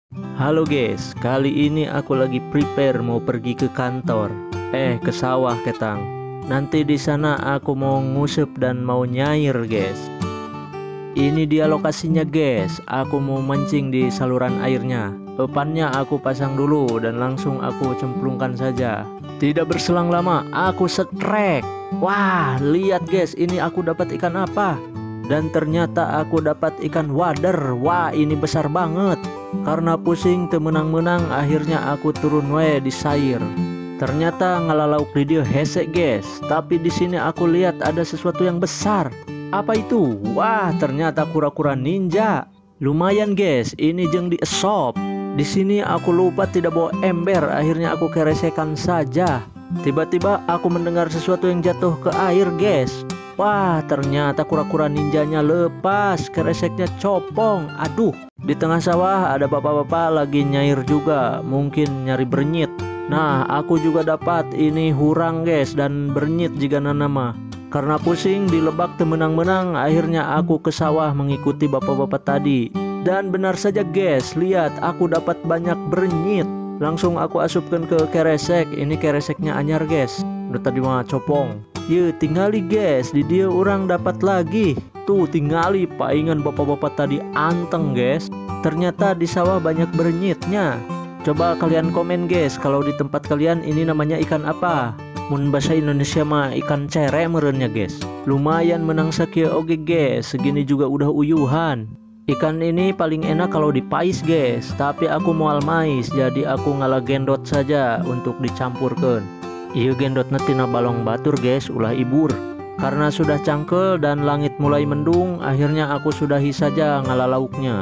Halo guys, kali ini aku lagi prepare mau pergi ke kantor. Ke sawah ketang. Nanti di sana aku mau ngusep dan mau nyair guys. Ini dia lokasinya guys. Aku mau mancing di saluran airnya. Depannya aku pasang dulu dan langsung aku cemplungkan saja. Tidak berselang lama, aku setrek. Wah, lihat guys, ini aku dapat ikan apa? Dan ternyata aku dapat ikan wader. Wah, ini besar banget. Karena pusing temenang-menang, akhirnya aku turun we di sair. Ternyata ngalalauk di dia hesek guys. Tapi di sini aku lihat ada sesuatu yang besar. Apa itu? Wah, ternyata kura-kura ninja. Lumayan guys, ini jeng di esop. Di sini aku lupa tidak bawa ember, akhirnya aku keresekan saja. Tiba-tiba aku mendengar sesuatu yang jatuh ke air guys. Wah, ternyata kura-kura ninjanya lepas, kereseknya copong. Aduh, di tengah sawah ada bapak-bapak lagi nyair juga, mungkin nyari bernyit. Nah, aku juga dapat ini hurang guys dan bernyit jika nama. Karena pusing di lebak temenang-menang, akhirnya aku ke sawah mengikuti bapak-bapak tadi. Dan benar saja guys, lihat aku dapat banyak bernyit. Langsung aku asupkan ke keresek. Ini kereseknya anyar guys. Udah tadi mah copong. Ye, tingali guys, di dia orang dapat lagi. Tuh tingali, paingan bapak-bapak tadi anteng guys. Ternyata di sawah banyak bernyitnya. Coba kalian komen guys, kalau di tempat kalian ini namanya ikan apa? Mun bahasa Indonesia mah ikan cere merenya guys. Lumayan menang sakia oge guys, segini juga udah uyuhan. Ikan ini paling enak kalau dipais guys, tapi aku mual mais, jadi aku ngalah gendot saja untuk dicampurkan. Iya gendotnya tina balong batur guys, ulah ibur. Karena sudah cangkel dan langit mulai mendung, akhirnya aku sudahi saja ngalah lauknya.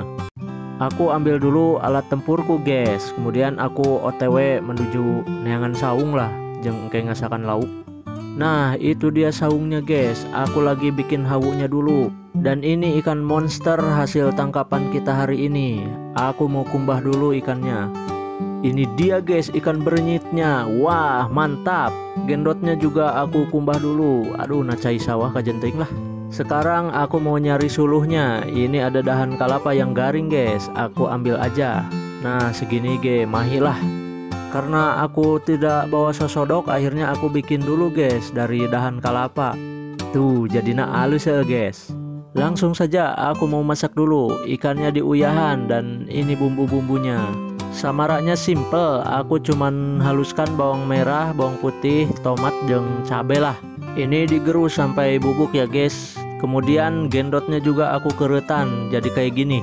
Aku ambil dulu alat tempurku guys, kemudian aku OTW menuju neangan saung lah, jeung engke ngasakan lauk. Nah, itu dia saungnya guys. Aku lagi bikin hawunya dulu. Dan ini ikan monster hasil tangkapan kita hari ini. Aku mau kumbah dulu ikannya. Ini dia guys ikan bernyitnya. Wah, mantap. Gendotnya juga aku kumbah dulu. Aduh, nacai sawah kajenting lah. Sekarang aku mau nyari suluhnya. Ini ada dahan kalapa yang garing guys. Aku ambil aja. Nah, segini ge, mahilah. Karena aku tidak bawa sosodok, akhirnya aku bikin dulu guys dari dahan kalapa. Tuh jadinya halus ya guys. Langsung saja aku mau masak dulu. Ikannya diuyahan dan ini bumbu-bumbunya. Samaraknya simple, aku cuman haluskan bawang merah, bawang putih, tomat, jeung cabai lah. Ini digerus sampai bubuk ya guys. Kemudian gendotnya juga aku keretan jadi kayak gini.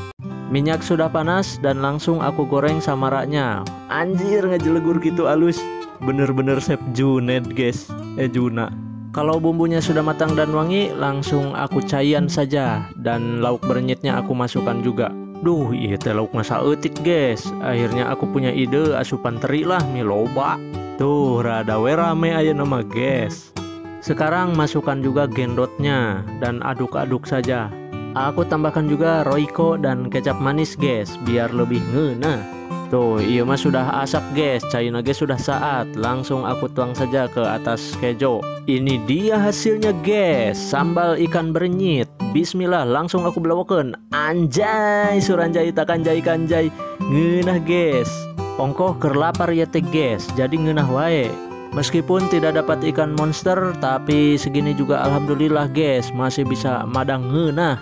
Minyak sudah panas dan langsung aku goreng samaraknya. Anjir ngejelegur gitu halus. Bener-bener Chef Junet guys. Juna. Kalau bumbunya sudah matang dan wangi, langsung aku cayan saja. Dan lauk bernyitnya aku masukkan juga. Duh, iya teh lauk masa eutik guys. Akhirnya aku punya ide asupan teri lah mi loba. Tuh rada we rame aya nama guys. Sekarang masukkan juga gendotnya dan aduk-aduk saja. Aku tambahkan juga roiko dan kecap manis guys, biar lebih ngeunah. Tuh, iya mah sudah asak guys, cairnya guys sudah saat. Langsung aku tuang saja ke atas kejo. Ini dia hasilnya guys, sambal ikan bernyit. Bismillah, langsung aku belawakan. Anjay, suranjay takanjay kanjay. Ngeunah guys. Ongkoh keur lapar ya teh guys, jadi ngeunah wae. Meskipun tidak dapat ikan monster, tapi segini juga alhamdulillah guys, masih bisa madang ngeunah.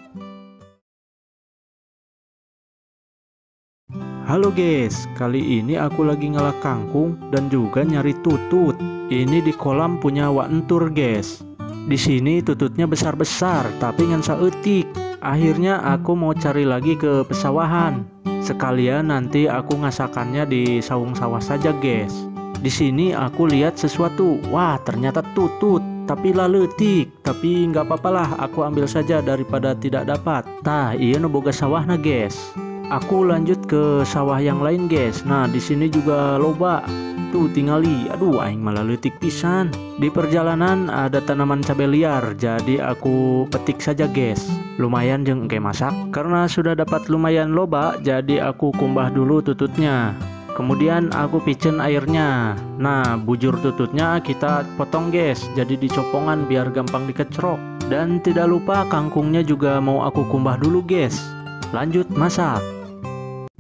Halo guys, kali ini aku lagi ngalah kangkung dan juga nyari tutut. Ini di kolam punya Wak Entur guys. Di sini tututnya besar-besar tapi ngan saeutik. Akhirnya aku mau cari lagi ke pesawahan. Sekalian nanti aku ngasakannya di saung sawah saja guys. Di sini aku lihat sesuatu. Wah, ternyata tutut tapi laletik. Tapi nggak apa-apalah, aku ambil saja daripada tidak dapat. Tah, iya nu boga sawahna guys. Aku lanjut ke sawah yang lain guys. Nah, di sini juga loba. Tuh tingali. Aduh, aing malah leutik pisan. Di perjalanan ada tanaman cabai liar, jadi aku petik saja guys. Lumayan jeung engke masak. Karena sudah dapat lumayan loba, jadi aku kumbah dulu tututnya. Kemudian aku picen airnya. Nah, bujur tututnya kita potong guys, jadi dicopongan biar gampang dikecrok. Dan tidak lupa kangkungnya juga mau aku kumbah dulu guys. Lanjut masak.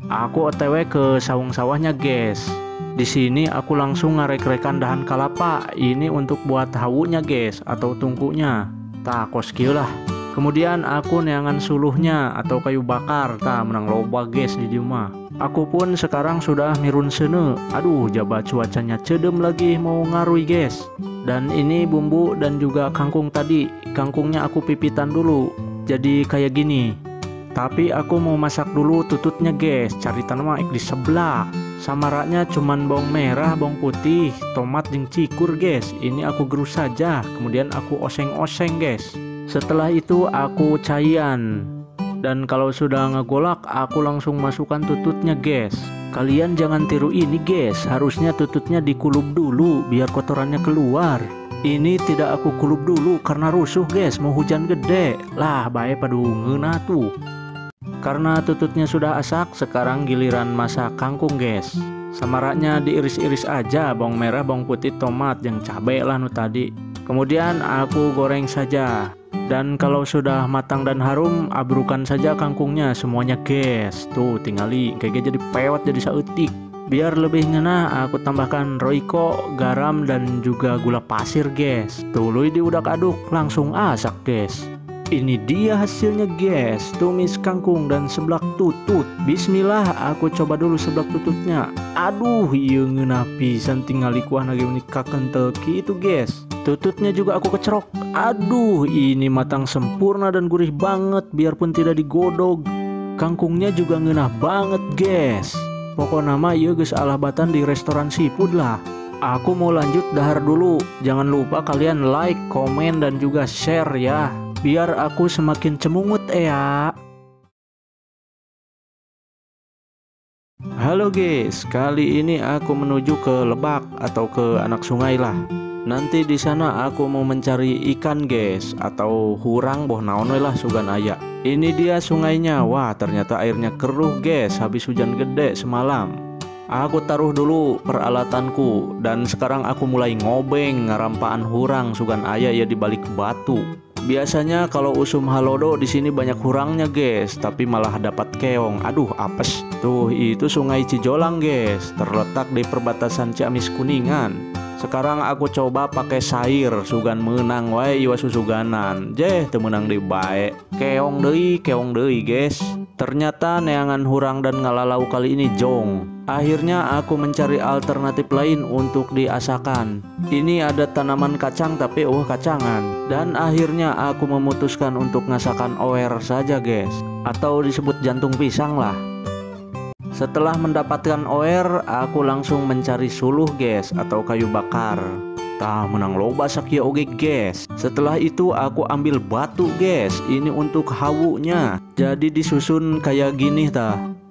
Aku OTW ke sawung sawahnya guys. Di sini aku langsung ngarek-rekan dahan kelapa. Ini untuk buat hawunya guys, atau tungkunya. Tah koskieu lah. Kemudian aku neangan suluhnya atau kayu bakar. Tah menang loba guys di dieu mah. Aku pun sekarang sudah mirun sene. Aduh, jaba cuacanya cedem lagi mau ngarui guys. Dan ini bumbu dan juga kangkung tadi. Kangkungnya aku pipitan dulu. Jadi kayak gini. Tapi aku mau masak dulu tututnya guys. Cari tanaman di sebelah. Samaraknya cuman bawang merah, bawang putih, tomat, jeung cikur guys. Ini aku gerus saja. Kemudian aku oseng-oseng guys. Setelah itu aku cayan. Dan kalau sudah ngegolak, aku langsung masukkan tututnya guys. Kalian jangan tiru ini guys. Harusnya tututnya dikulub dulu biar kotorannya keluar. Ini tidak aku kulub dulu karena rusuh guys. Mau hujan gede. Lah bae padu ngeunah tuh. Karena tututnya sudah asak, sekarang giliran masak kangkung guys. Samaraknya diiris-iris aja, bawang merah, bawang putih, tomat, yang cabai lah nu tadi. Kemudian aku goreng saja. Dan kalau sudah matang dan harum, abrukan saja kangkungnya semuanya guys. Tuh tingali kayak jadi pewat jadi saeutik. Biar lebih ngena, aku tambahkan roiko, garam, dan juga gula pasir guys. Tuluy diudak-aduk, langsung asak guys. Ini dia hasilnya guys, tumis kangkung dan seblak tutut. Bismillah, aku coba dulu seblak tututnya. Aduh, iya ngeunah pisan tingali kuah nage menika kentel gitu guys. Tututnya juga aku kecerok. Aduh, ini matang sempurna dan gurih banget biarpun tidak digodog. Kangkungnya juga ngeunah banget guys. Pokoknya mah ieu geus alahbatan di restoran seafood lah. Aku mau lanjut dahar dulu. Jangan lupa kalian like, komen, dan juga share ya. Biar aku semakin cemungut ya. Halo guys, kali ini aku menuju ke Lebak atau ke anak sungai lah. Nanti di sana aku mau mencari ikan guys, atau hurang boh naon we lah sugan aya. Ini dia sungainya. Wah, ternyata airnya keruh guys habis hujan gede semalam. Aku taruh dulu peralatanku dan sekarang aku mulai ngobeng ngarampaan hurang sugan aya ya di balik batu. Biasanya kalau usum halodo di sini banyak hurangnya guys, tapi malah dapat keong. Aduh, apes. Tuh, itu Sungai Cijolang guys, terletak di perbatasan Ciamis Kuningan. Sekarang aku coba pakai sair, sugan menang wae ieu susuganan. Jeh, teu meunang deui bae. Keong deui guys. Ternyata neangan hurang dan ngalalau kali ini jong. Akhirnya aku mencari alternatif lain untuk diasakan. Ini ada tanaman kacang tapi kacangan. Dan akhirnya aku memutuskan untuk ngasakan oer saja guys, atau disebut jantung pisang lah. Setelah mendapatkan oer, aku langsung mencari suluh guys, atau kayu bakar. Tah menang loba sakieu oge guys. Setelah itu aku ambil batu guys. Ini untuk hawunya. Jadi disusun kayak gini tah.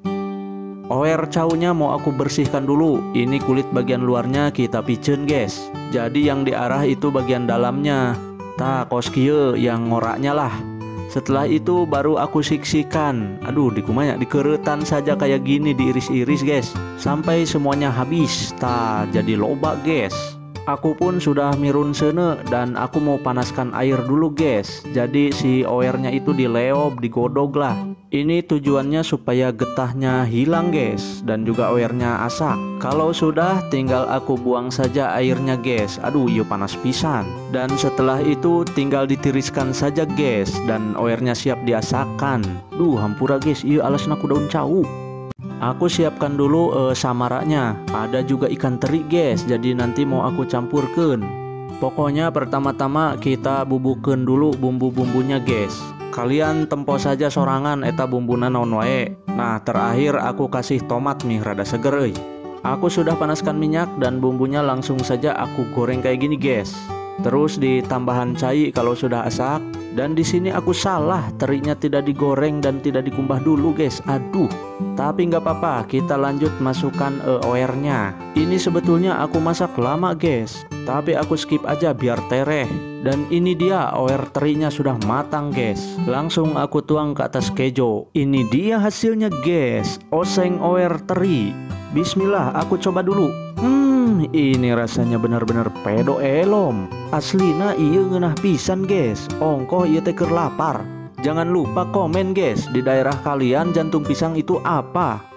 Oer caunya mau aku bersihkan dulu. Ini kulit bagian luarnya kita piceun guys. Jadi yang diarah itu bagian dalamnya. Tah kos kieu yang ngoraknya lah. Setelah itu baru aku siksikan. Aduh, dikumanya dikeretan saja kayak gini, diiris-iris guys, sampai semuanya habis. Tah jadi loba guys. Aku pun sudah mirun sene dan aku mau panaskan air dulu guys. Jadi si oernya itu dileop, digodog lah. Ini tujuannya supaya getahnya hilang guys, dan juga oernya asak. Kalau sudah, tinggal aku buang saja airnya guys. Aduh, iya panas pisan. Dan setelah itu tinggal ditiriskan saja guys, dan oernya siap diasakan. Duh, hampura guys, iya alasna ku daun cau. Aku siapkan dulu samaraknya. Ada juga ikan teri guys, jadi nanti mau aku campurkan. Pokoknya pertama-tama kita bubuhkeun dulu bumbu-bumbunya guys. Kalian tempo saja sorangan eta bumbuna naon wae. Nah, terakhir aku kasih tomat nih rada seger euy. Aku sudah panaskan minyak dan bumbunya langsung saja aku goreng kayak gini guys. Terus ditambahan cai kalau sudah asak. Dan di sini aku salah, terinya tidak digoreng dan tidak dikumbah dulu guys. Aduh. Tapi nggak apa-apa, kita lanjut masukkan oernya. Ini sebetulnya aku masak lama guys, tapi aku skip aja biar tereh. Dan ini dia oer terinya sudah matang guys. Langsung aku tuang ke atas kejo. Ini dia hasilnya guys, oseng oer teri. Bismillah, aku coba dulu. Ini rasanya benar-benar pedo elom. Aslina iya ngeunah pisan guys. Ongkoh ieu teh keur lapar. Jangan lupa komen guys, di daerah kalian jantung pisang itu apa?